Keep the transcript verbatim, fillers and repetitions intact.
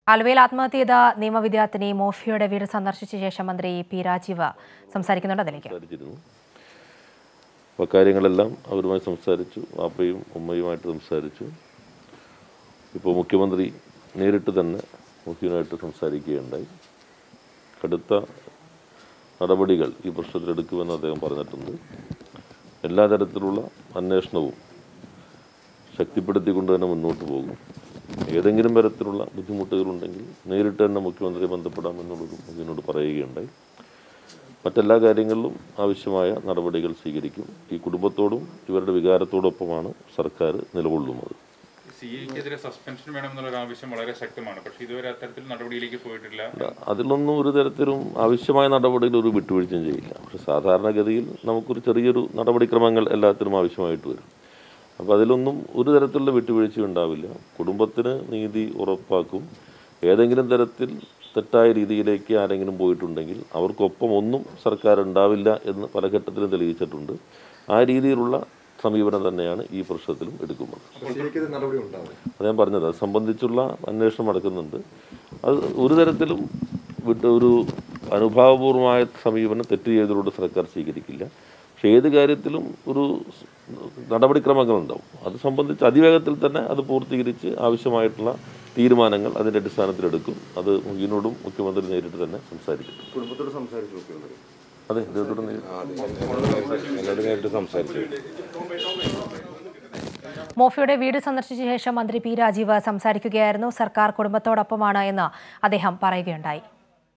ആലുവയിൽ ആത്മഹത്യ ചെയ്ത നിയമവിദ്യാർത്ഥിനി മോഫിയുടെ വീട് സന്ദർശിച്ച ശേഷം മന്ത്രി പി രാജീവ് സംസാരിക്കുന്നുണ്ട്. അതിലേക്ക് കാര്യങ്ങളെല്ലാം അവരുമായി സംസാരിച്ചു, വാപ്പയും ഉമ്മയുമായിട്ട് സംസാരിച്ചു. ഇപ്പോൾ മുഖ്യമന്ത്രി നേരിട്ട് തന്നെ മുഖ്യനുമായിട്ട് സംസാരിക്കുകയുണ്ടായി. കടുത്ത നടപടികൾ ഈ പ്രശ്നത്തിലെടുക്കുമെന്ന് അദ്ദേഹം പറഞ്ഞിട്ടുണ്ട്. എല്ലാ തരത്തിലുള്ള അന്വേഷണവും ശക്തിപ്പെടുത്തിക്കൊണ്ട് തന്നെ മുന്നോട്ട് പോകും. ഏതെങ്കിലും തരത്തിലുള്ള ബുദ്ധിമുട്ടുകളുണ്ടെങ്കിൽ നേരിട്ട് തന്നെ മുഖ്യമന്ത്രിയെ ബന്ധപ്പെടാമെന്നുള്ളതും ഇതിനോട് പറയുകയുണ്ടായി. മറ്റെല്ലാ കാര്യങ്ങളിലും ആവശ്യമായ നടപടികൾ സ്വീകരിക്കും. ഈ കുടുംബത്തോടും ഇവരുടെ വികാരത്തോടൊപ്പമാണ് സർക്കാർ നിലകൊള്ളുന്നത്. സസ്പെൻഷൻ വേണമെന്നുള്ള ആവശ്യം വളരെ ശക്തമാണ്. പക്ഷേ ഇതുവരെ അത്തരത്തിൽ നടപടിയിലേക്ക് പോയിട്ടില്ല. അതിലൊന്നും ഒരു തരത്തിലും ആവശ്യമായ നടപടിയിൽ ഒരു വിട്ടുവീഴ്ചയും ചെയ്യില്ല. പക്ഷെ സാധാരണഗതിയിൽ നമുക്കൊരു ചെറിയൊരു നടപടിക്രമങ്ങൾ എല്ലാത്തിനും ആവശ്യമായിട്ട് വരും. അപ്പോൾ അതിലൊന്നും ഒരു തരത്തിലുള്ള വിട്ടുവീഴ്ച ഉണ്ടാവില്ല. കുടുംബത്തിന് നീതി ഉറപ്പാക്കും. ഏതെങ്കിലും തരത്തിൽ തെറ്റായ രീതിയിലേക്ക് ആരെങ്കിലും പോയിട്ടുണ്ടെങ്കിൽ അവർക്കൊപ്പം ഒന്നും സർക്കാർ ഉണ്ടാവില്ല എന്ന് പല ഘട്ടത്തിലും തെളിയിച്ചിട്ടുണ്ട്. ആ രീതിയിലുള്ള സമീപനം തന്നെയാണ് ഈ പ്രശ്നത്തിലും എടുക്കുന്നത്. അത് ഞാൻ പറഞ്ഞത്, അത് സംബന്ധിച്ചുള്ള അന്വേഷണം നടക്കുന്നുണ്ട്. അത് ഒരു തരത്തിലും വിട്ട് ഒരു അനുഭാവപൂർവമായ സമീപനം തെറ്റ് ചെയ്തതിലൂടെ സർക്കാർ സ്വീകരിക്കില്ല. പക്ഷേ ഏത് കാര്യത്തിലും ഒരു നടപടിക്രമങ്ങളുണ്ടാവും. അത് സംബന്ധിച്ച് അതിവേഗത്തിൽ തന്നെ അത് പൂർത്തീകരിച്ച് ആവശ്യമായിട്ടുള്ള തീരുമാനങ്ങൾ അതിൻ്റെ അടിസ്ഥാനത്തിലെടുക്കും. അത് മുഖ്യനോടും മുഖ്യമന്ത്രി നേരിട്ട് തന്നെ സംസാരിക്കും. കുടുംബത്തോട് സംസാരിച്ചു മുഖ്യമന്ത്രി? അതെ, ഇദ്ദേഹത്തോട് നേരിട്ട് സംസാരിച്ചു. മോഫിയുടെ വീട് സന്ദർശിച്ച ശേഷം മന്ത്രി പി രാജീവ് സംസാരിക്കുകയായിരുന്നു. സർക്കാർ കുടുംബത്തോടൊപ്പമാണ് എന്ന് അദ്ദേഹം പറയുകയുണ്ടായി.